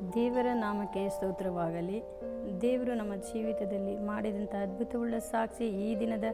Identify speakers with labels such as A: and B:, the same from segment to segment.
A: ದೇವರ ನಾಮಕ್ಕೆ ಸ್ತೋತ್ರವಾಗಲಿ. ದೇವರು ನಮ್ಮ ಜೀವಿತದಲ್ಲಿ ಮಾಡಿದಂಥ ಅದ್ಭುತವುಳ್ಳ ಸಾಕ್ಷಿ ಈ ದಿನದ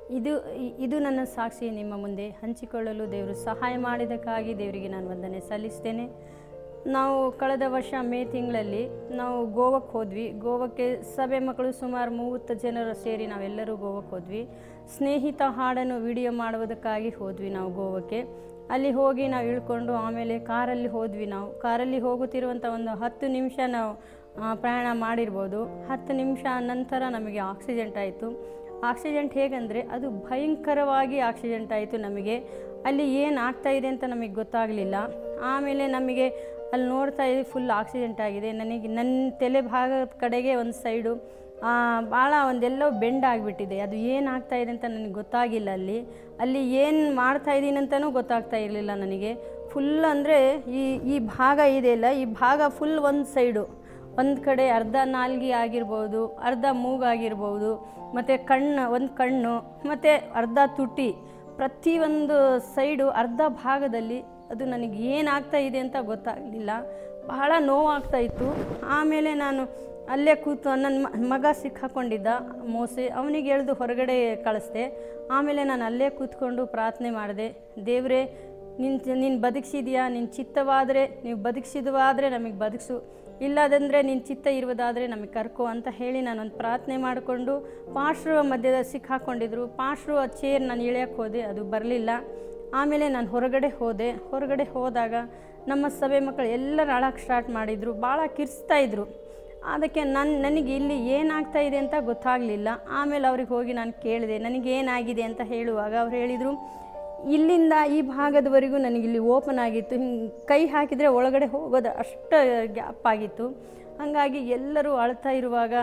A: ಇದು ನನ್ನ ಸಾಕ್ಷಿ ನಿಮ್ಮ ಮುಂದೆ ಹಂಚಿಕೊಳ್ಳಲು ದೇವರು ಸಹಾಯ ಮಾಡಿದ್ದಕ್ಕಾಗಿ ದೇವರಿಗೆ ನಾನು ವಂದನೆ ಸಲ್ಲಿಸ್ತೇನೆ. ನಾವು ಕಳೆದ ವರ್ಷ ಮೇ ತಿಂಗಳಲ್ಲಿ ನಾವು ಗೋವಾಕ್ಕೆ ಹೋದ್ವಿ. ಗೋವಾಕ್ಕೆ ಸಭೆ ಮಕ್ಕಳು ಸುಮಾರು 30 ಜನರು ಸೇರಿ ನಾವೆಲ್ಲರೂ ಗೋವಾಕ್ಕೆ ಹೋದ್ವಿ. ಸ್ನೇಹಿತ ಹಾಡನ್ನು ವಿಡಿಯೋ ಮಾಡುವುದಕ್ಕಾಗಿ ಹೋದ್ವಿ ನಾವು ಗೋವಾಕ್ಕೆ. ಅಲ್ಲಿ ಹೋಗಿ ನಾವು ಇಳ್ಕೊಂಡು ಆಮೇಲೆ ಕಾರಲ್ಲಿ ಹೋದ್ವಿ. ನಾವು ಕಾರಲ್ಲಿ ಹೋಗುತ್ತಿರುವಂಥ ಒಂದು 10 ನಿಮಿಷ ನಾವು ಪ್ರಯಾಣ ಮಾಡಿರ್ಬೋದು. 10 ನಿಮಿಷ ನಂತರ ನಮಗೆ ಆಕ್ಸಿಡೆಂಟ್ ಆಯಿತು. ಆಕ್ಸಿಡೆಂಟ್ ಹೇಗೆಂದರೆ ಅದು ಭಯಂಕರವಾಗಿ ಆಕ್ಸಿಡೆಂಟ್ ಆಯಿತು. ನಮಗೆ ಅಲ್ಲಿ ಏನು ಆಗ್ತಾಯಿದೆ ಅಂತ ನಮಗೆ ಗೊತ್ತಾಗಲಿಲ್ಲ. ಆಮೇಲೆ ನಮಗೆ ಅಲ್ಲಿ ನೋಡ್ತಾ ಇದ್ದೀವಿ ಫುಲ್ ಆಕ್ಸಿಡೆಂಟ್ ಆಗಿದೆ. ನನ್ನ ತಲೆ ಭಾಗದ ಕಡೆಗೆ ಒಂದು ಸೈಡು ಭಾಳ ಒಂದೆಲ್ಲೋ ಬೆಂಡ್ ಆಗಿಬಿಟ್ಟಿದೆ. ಅದು ಏನು ಆಗ್ತಾಯಿದೆ ಅಂತ ನನಗೆ ಗೊತ್ತಾಗಿಲ್ಲ. ಅಲ್ಲಿ ಏನು ಮಾಡ್ತಾಯಿದ್ದೀನಿ ಅಂತಲೂ ಗೊತ್ತಾಗ್ತಾ ಇರಲಿಲ್ಲ ನನಗೆ. ಫುಲ್ ಅಂದರೆ ಈ ಭಾಗ ಇದೆಯಲ್ಲ, ಈ ಭಾಗ ಫುಲ್ ಒಂದು ಸೈಡು, ಒಂದು ಕಡೆ ಅರ್ಧ ನಾಲ್ಗೆ ಆಗಿರ್ಬೋದು, ಅರ್ಧ ಮೂಗಾಗಿರ್ಬೋದು, ಮತ್ತು ಒಂದು ಕಣ್ಣು ಮತ್ತು ಅರ್ಧ ತುಟಿ, ಪ್ರತಿಯೊಂದು ಸೈಡು ಅರ್ಧ ಭಾಗದಲ್ಲಿ ಅದು ನನಗೆ ಏನಾಗ್ತಾ ಇದೆ ಅಂತ ಗೊತ್ತಾಗಲಿಲ್ಲ. ಬಹಳ ನೋವಾಗ್ತಾಯಿತ್ತು. ಆಮೇಲೆ ನಾನು ಅಲ್ಲೇ ಕೂತು ನನ್ನ ಮಗ ಸಿಕ್ಕಾಕೊಂಡಿದ್ದ ಮೋಸೆ, ಅವನಿಗೆ ಎಳೆದು ಹೊರಗಡೆ ಕಳಿಸ್ದೆ. ಆಮೇಲೆ ನಾನು ಅಲ್ಲೇ ಕೂತ್ಕೊಂಡು ಪ್ರಾರ್ಥನೆ ಮಾಡಿದೆ. ದೇವರೇ, ನೀನು ಬದುಕಿಸಿದೆಯಾ? ನಿನ್ನ ಚಿತ್ತವಾದರೆ, ನೀವು ಬದುಕಿಸಿದವಾದರೆ ನಮಗೆ ಬದುಕಿಸು, ಇಲ್ಲದಂದರೆ ನಿನ್ನ ಚಿತ್ತ ಇರುವುದಾದರೆ ನಮಗೆ ಕರ್ಕೋ ಅಂತ ಹೇಳಿ ನಾನೊಂದು ಪ್ರಾರ್ಥನೆ ಮಾಡಿಕೊಂಡು ಪಾಶ್ರು ಮಧ್ಯದ ಸಿಕ್ಕಾಕೊಂಡಿದ್ರು. ಪಾಶ್ರು ಆ ಚೇರ್ ನಾನು ಇಳಿಯೋಕ್ಕೆ ಹೋದೆ, ಅದು ಬರಲಿಲ್ಲ. ಆಮೇಲೆ ನಾನು ಹೊರಗಡೆ ಹೋದಾಗ ನಮ್ಮ ಸಭೆ ಮಕ್ಕಳು ಎಲ್ಲರೂ ಅಳಕ್ಕೆ ಸ್ಟಾರ್ಟ್ ಮಾಡಿದರು. ಭಾಳ ಕಿರ್ಸ್ತಾಯಿದ್ರು. ಅದಕ್ಕೆ ನನಗೆ ಇಲ್ಲಿ ಏನಾಗ್ತಾಯಿದೆ ಅಂತ ಗೊತ್ತಾಗಲಿಲ್ಲ. ಆಮೇಲೆ ಅವ್ರಿಗೆ ಹೋಗಿ ನಾನು ಕೇಳಿದೆ ನನಗೇನಾಗಿದೆ ಅಂತ ಹೇಳುವಾಗ ಅವ್ರು ಹೇಳಿದರು, ಇಲ್ಲಿಂದ ಈ ಭಾಗದವರೆಗೂ ನನಗಿಲ್ಲಿ ಓಪನ್ ಆಗಿತ್ತು, ಹಿಂಗೆ ಕೈ ಹಾಕಿದರೆ ಒಳಗಡೆ ಹೋಗೋದು ಅಷ್ಟು ಗ್ಯಾಪ್ ಆಗಿತ್ತು. ಹಾಗಾಗಿ ಎಲ್ಲರೂ ಅಳ್ತಾ ಇರುವಾಗ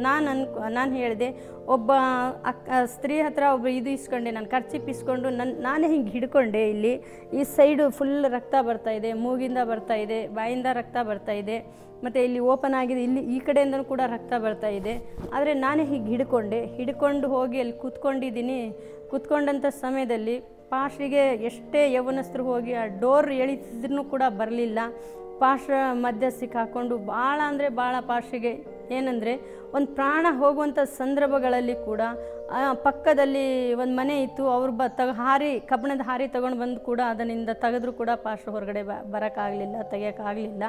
A: ನಾನು ಹೇಳಿದೆ, ಒಬ್ಬ ಸ್ತ್ರೀ ಹತ್ರ ಇದು ಇಸ್ಕೊಂಡೆ, ನಾನು ಖರ್ಚಿಪ್ ಇಸ್ಕೊಂಡು ನಾನೇ ಹಿಂಗೆ ಹಿಡ್ಕೊಂಡೆ. ಈ ಸೈಡು ಫುಲ್ ರಕ್ತ ಬರ್ತಾಯಿದೆ, ಮೂಗಿಂದ ಬರ್ತಾಯಿದೆ, ಬಾಯಿಂದ ರಕ್ತ ಬರ್ತಾಯಿದೆ, ಮತ್ತು ಇಲ್ಲಿ ಓಪನ್ ಆಗಿದೆ, ಈ ಕಡೆಯಿಂದನೂ ಕೂಡ ರಕ್ತ ಬರ್ತಾಯಿದೆ. ಆದರೆ ನಾನೇ ಹೀಗೆ ಹಿಡ್ಕೊಂಡು ಹೋಗಿ ಅಲ್ಲಿ ಕೂತ್ಕೊಂಡಂಥ ಸಮಯದಲ್ಲಿ ಪಾಶ್ರಿಗೆ ಎಷ್ಟೇ ಯೌವನಸ್ಥರು ಹೋಗಿ ಆ ಡೋರ್ ಎಳಿತಿದ್ರೂ ಕೂಡ ಬರಲಿಲ್ಲ. ಪಾಶ್ರ ಮಧ್ಯ ಸಿಕ್ಕಾಕೊಂಡು ಭಾಳ ಪಾಶ್ರಿಗೆ ಏನಂದರೆ ಒಂದು ಪ್ರಾಣ ಹೋಗುವಂಥ ಸಂದರ್ಭಗಳಲ್ಲಿ ಕೂಡ ಪಕ್ಕದಲ್ಲಿ ಒಂದು ಮನೆ ಇತ್ತು. ಅವ್ರು ಕಬ್ಬಣದ ಹಾರಿ ತೊಗೊಂಡು ಬಂದು ಕೂಡ ಅದರಿಂದ ತೆಗೆದ್ರೂ ಕೂಡ ಪಾಶ್ರ ಹೊರಗಡೆ ಬರೋಕ್ಕಾಗಲಿಲ್ಲ, ತೆಗಿಯೋಕ್ಕಾಗಲಿಲ್ಲ.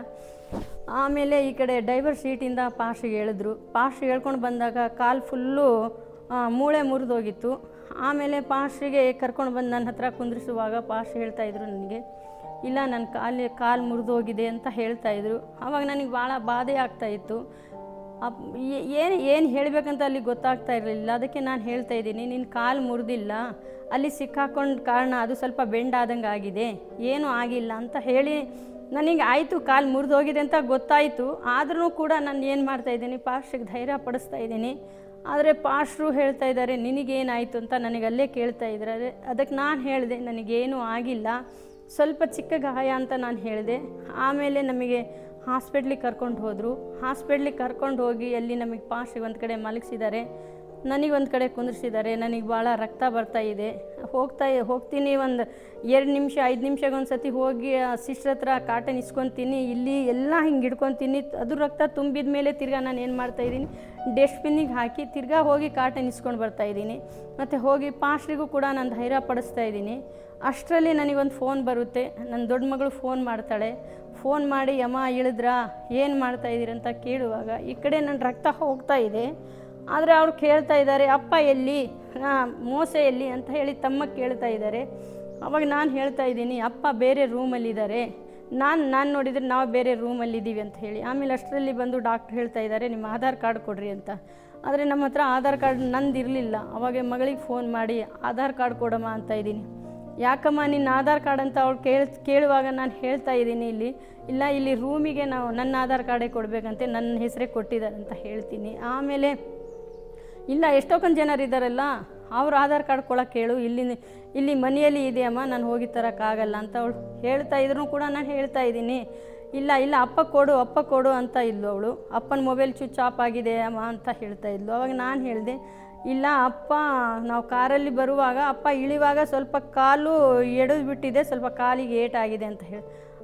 A: ಆಮೇಲೆ ಈ ಕಡೆ ಡ್ರೈವರ್ ಸೀಟಿಂದ ಪಾಶ್ರಿಗೆ ಹೇಳಿದ್ರು. ಪಾಶ್ರಿಗೆ ಹೇಳ್ಕೊಂಡು ಬಂದಾಗ ಕಾಲು ಫುಲ್ಲು ಮೂಳೆ ಮುರಿದೋಗಿತ್ತು. ಆಮೇಲೆ ಪಾಶ್ರಿಗೆ ಕರ್ಕೊಂಡು ಬಂದು ನನ್ನ ಹತ್ರ ಕುಂದ್ರಿಸುವಾಗ ಪಾಶ್ರು ಹೇಳ್ತಾಯಿದ್ರು ನನಗೆ, ಇಲ್ಲ ನನ್ನ ಕಾಲು ಮುರಿದೋಗಿದೆ ಅಂತ ಹೇಳ್ತಾಯಿದ್ರು. ಆವಾಗ ನನಗೆ ಭಾಳ ಬಾಧೆ ಆಗ್ತಾಯಿತ್ತು. ಏನು ಹೇಳಬೇಕಂತ ಅಲ್ಲಿ ಗೊತ್ತಾಗ್ತಾ ಇರಲಿಲ್ಲ. ಅದಕ್ಕೆ ನಾನು ಹೇಳ್ತಾಯಿದ್ದೀನಿ, ನಿನ್ನ ಕಾಲು ಮುರಿದಿಲ್ಲ, ಅಲ್ಲಿ ಸಿಕ್ಕಾಕೊಂಡು ಕಾರಣ ಅದು ಸ್ವಲ್ಪ ಬೆಂಡ್ ಆದಂಗೆ ಆಗಿದೆ, ಏನೂ ಆಗಿಲ್ಲ ಅಂತ ಹೇಳಿ ನನಗೆ ಆಯಿತು. ಕಾಲು ಮುರಿದೋಗಿದೆ ಅಂತ ಗೊತ್ತಾಯಿತು. ಆದ್ರೂ ಕೂಡ ನಾನು ಏನು ಮಾಡ್ತಾಯಿದ್ದೀನಿ, ಪಾಶ್ರಿಗೆ ಧೈರ್ಯ ಪಡಿಸ್ತಾ ಇದ್ದೀನಿ. ಆದರೆ ಪಾಶ್ರು ಹೇಳ್ತಾ ಇದ್ದಾರೆ ನಿನಗೇನಾಯಿತು ಅಂತ ನನಗೆ ಅಲ್ಲೇ ಕೇಳ್ತಾ ಇದ್ದಾರೆ. ಅದಕ್ಕೆ ನಾನು ಹೇಳಿದೆ ನನಗೇನೂ ಆಗಿಲ್ಲ, ಸ್ವಲ್ಪ ಚಿಕ್ಕ ಗಾಯ ಅಂತ ನಾನು ಹೇಳಿದೆ. ಆಮೇಲೆ ನಮಗೆ ಹಾಸ್ಪಿಟ್ಲಿಗೆ ಕರ್ಕೊಂಡು ಹೋದರು. ಹಾಸ್ಪಿಟ್ಲಿಗೆ ಕರ್ಕೊಂಡು ಹೋಗಿ ಅಲ್ಲಿ ನಮಗೆ ಪಾಶ್ರಿಗೆ ಒಂದು ಕಡೆ ಮಲಗಿಸಿದ್ದಾರೆ, ನನಗೊಂದು ಕಡೆ ಕುಂದಿರಿಸಿದ್ದಾರೆ. ನನಗೆ ಭಾಳ ರಕ್ತ ಬರ್ತಾಯಿದೆ. ಹೋಗ್ತೀನಿ ಒಂದು 2 ನಿಮಿಷ 5 ನಿಮಿಷಗೊಂದು ಸತಿ ಹೋಗಿ ಸಿಸ್ಟರ್ ಹತ್ರ ಕಾಟನ್ ಇಸ್ಕೊತೀನಿ, ಇಲ್ಲಿ ಎಲ್ಲ ಹಿಂಗೆ ಹಿಡ್ಕೊತೀನಿ. ಅದು ರಕ್ತ ತುಂಬಿದ ಮೇಲೆ ತಿರ್ಗಾ ನಾನು ಏನು ಮಾಡ್ತಾಯಿದ್ದೀನಿ, ಡಸ್ಟ್ಬಿನ್ನಿಗೆ ಹಾಕಿ ತಿರ್ಗಾ ಹೋಗಿ ಕಾಟನ್ ಇಸ್ಕೊಂಡು ಬರ್ತಾಯಿದ್ದೀನಿ. ಮತ್ತು ಹೋಗಿ ಪಾಶ್ರಿಗೂ ಕೂಡ ನಾನು ಧೈರ್ಯ ಪಡಿಸ್ತಾ ಇದ್ದೀನಿ. ಅಷ್ಟರಲ್ಲಿ ನನಗೊಂದು ಫೋನ್ ಬರುತ್ತೆ. ನನ್ನ ದೊಡ್ಡ ಮಗಳು ಫೋನ್ ಮಾಡ್ತಾಳೆ. ಫೋನ್ ಮಾಡಿ, ಅಮ್ಮ ಇಳಿದ್ರಾ, ಏನು ಮಾಡ್ತಾಯಿದ್ದೀರಿ ಅಂತ ಕೇಳುವಾಗ ಈ ಕಡೆ ನನ್ನ ರಕ್ತ ಹೋಗ್ತಾ ಇದೆ. ಆದರೆ ಅವ್ರು ಕೇಳ್ತಾ ಇದ್ದಾರೆ, ಅಪ್ಪ ಎಲ್ಲಿ, ಮೋಸೆ ಎಲ್ಲಿ ಅಂತ ಹೇಳಿ ತಮ್ಮ ಕೇಳ್ತಾ ಇದ್ದಾರೆ. ಅವಾಗ ನಾನು ಹೇಳ್ತಾ ಇದ್ದೀನಿ, ಅಪ್ಪ ಬೇರೆ ರೂಮಲ್ಲಿದ್ದಾರೆ, ನಾನು ನೋಡಿದರೆ ನಾವು ಬೇರೆ ರೂಮಲ್ಲಿದ್ದೀವಿ ಅಂತ ಹೇಳಿ. ಆಮೇಲೆ ಅಷ್ಟರಲ್ಲಿ ಬಂದು ಡಾಕ್ಟ್ರ್ ಹೇಳ್ತಾ ಇದ್ದಾರೆ, ನಿಮ್ಮ ಆಧಾರ್ ಕಾರ್ಡ್ ಕೊಡ್ರಿ ಅಂತ. ಆದರೆ ನಮ್ಮ ಹತ್ರ ಆಧಾರ್ ಕಾರ್ಡ್ ನಂದು ಇರಲಿಲ್ಲ. ಅವಾಗ ಮಗಳಿಗೆ ಫೋನ್ ಮಾಡಿ ಆಧಾರ್ ಕಾರ್ಡ್ ಕೊಡಮ್ಮ ಅಂತ ಇದ್ದೀನಿ. ಯಾಕಮ್ಮ ನಿನ್ನ ಆಧಾರ್ ಕಾರ್ಡ್ ಅಂತ ಅವ್ಳು ಕೇಳುವಾಗ ನಾನು ಹೇಳ್ತಾ ಇದ್ದೀನಿ, ಇಲ್ಲಿ ರೂಮಿಗೆ ನಾವು ನನ್ನ ಆಧಾರ್ ಕಾರ್ಡೇ ಕೊಡಬೇಕಂತೆ, ನನ್ನ ಹೆಸರೇ ಕೊಟ್ಟಿದ್ದಾರೆ ಅಂತ ಹೇಳ್ತೀನಿ. ಆಮೇಲೆ ಇಲ್ಲ ಎಷ್ಟೊಂದು ಜನರಿದ್ದಾರಲ್ಲ ಅವ್ರು ಆಧಾರ್ ಕಾರ್ಡ್ ಕೊಡೋಕೆ ಹೇಳು, ಇಲ್ಲಿ ಮನೆಯಲ್ಲಿ ಇದೆಯಮ್ಮ, ನಾನು ಹೋಗಿ ತರೋಕ್ಕಾಗಲ್ಲ ಅಂತ ಅವಳು ಹೇಳ್ತಾ ಇದ್ರು ಕೂಡ ನಾನು ಹೇಳ್ತಾ ಇದ್ದೀನಿ, ಇಲ್ಲ ಅಪ್ಪ ಕೊಡು ಅಂತ ಇದ್ಲು ಅವಳು. ಅಪ್ಪನ ಮೊಬೈಲ್ ಸ್ವಿಚ್ ಆಫ್ ಆಗಿದೆ ಅಮ್ಮ ಅಂತ ಹೇಳ್ತಾ ಇದ್ಲು. ಅವಾಗ ನಾನು ಹೇಳಿದೆ, ಇಲ್ಲ ಅಪ್ಪ ನಾವು ಕಾರಲ್ಲಿ ಬರುವಾಗ ಅಪ್ಪ ಇಳಿವಾಗ ಸ್ವಲ್ಪ ಕಾಲು ಎಳೆದು ಬಿಟ್ಟಿದೆ, ಸ್ವಲ್ಪ ಕಾಲಿಗೆ ಏಟಾಗಿದೆ ಅಂತ ಹೇಳಿ.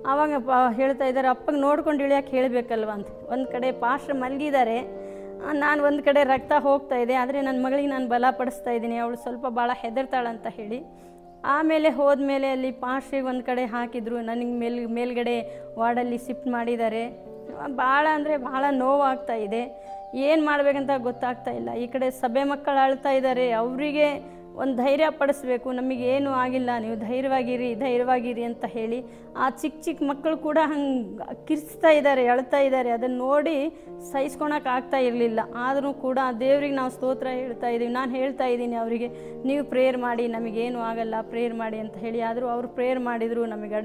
A: ಆವಾಗ ಹೇಳ್ತಾ ಇದ್ದಾರೆ, ಅಪ್ಪಗೆ ನೋಡ್ಕೊಂಡು ಇಳಿಯೋಕೆ ಹೇಳಬೇಕಲ್ವ ಅಂತ. ಒಂದು ಕಡೆ ಪಾಸ್ಟ್ರ್ ಮಲಗಿದ್ದಾರೆ, ನಾನು ಒಂದು ಕಡೆ ರಕ್ತ ಹೋಗ್ತಾ ಇದೆ, ಆದರೆ ನನ್ನ ಮಗಳಿಗೆ ನಾನು ಬಲಪಡಿಸ್ತಾ ಇದ್ದೀನಿ, ಅವಳು ಸ್ವಲ್ಪ ಭಾಳ ಹೆದರ್ತಾಳಂತ ಹೇಳಿ. ಆಮೇಲೆ ಹೋದ್ಮೇಲೆ ಅಲ್ಲಿ ಪಾಸ್ಟ್ರಿಗೆ ಒಂದು ಕಡೆ ಹಾಕಿದ್ರು, ನನಗೆ ಮೇಲ್ಗಡೆ ವಾರ್ಡಲ್ಲಿ ಶಿಫ್ಟ್ ಮಾಡಿದ್ದಾರೆ. ಭಾಳ ಅಂದರೆ ಭಾಳ ನೋವಾಗ್ತಾ ಇದೆ, ಏನು ಮಾಡಬೇಕಂತ ಗೊತ್ತಾಗ್ತಾ ಇಲ್ಲ. ಈ ಕಡೆ ಸಭೆ ಮಕ್ಕಳು ಅಳ್ತಾ ಇದ್ದಾರೆ, ಅವರಿಗೆ ಒಂದು ಧೈರ್ಯ ಪಡಿಸ್ಬೇಕು, ನಮಗೇನು ಆಗಿಲ್ಲ, ನೀವು ಧೈರ್ಯವಾಗಿರಿ ಅಂತ ಹೇಳಿ. ಆ ಚಿಕ್ಕ ಮಕ್ಕಳು ಕೂಡ ಹಂಗೆ ಕಿರ್ಚ್ತಾ ಇದ್ದಾರೆ, ಅಳ್ತಾ ಇದ್ದಾರೆ. ಅದನ್ನು ನೋಡಿ ಸಹಿಸ್ಕೊಳಕ್ಕೆ ಆಗ್ತಾ ಇರಲಿಲ್ಲ. ಆದರೂ ಕೂಡ ದೇವ್ರಿಗೆ ನಾವು ಸ್ತೋತ್ರ ಹೇಳ್ತಾ ಇದ್ದೀವಿ. ನಾನು ಹೇಳ್ತಾ ಇದ್ದೀನಿ ಅವರಿಗೆ, ನೀವು ಪ್ರೇಯರ್ ಮಾಡಿ, ನಮಗೇನು ಆಗಲ್ಲ, ಪ್ರೇಯರ್ ಮಾಡಿ ಅಂತ ಹೇಳಿ. ಆದರೂ ಅವರು ಪ್ರೇಯರ್ ಮಾಡಿದರು, ನಮಗೆ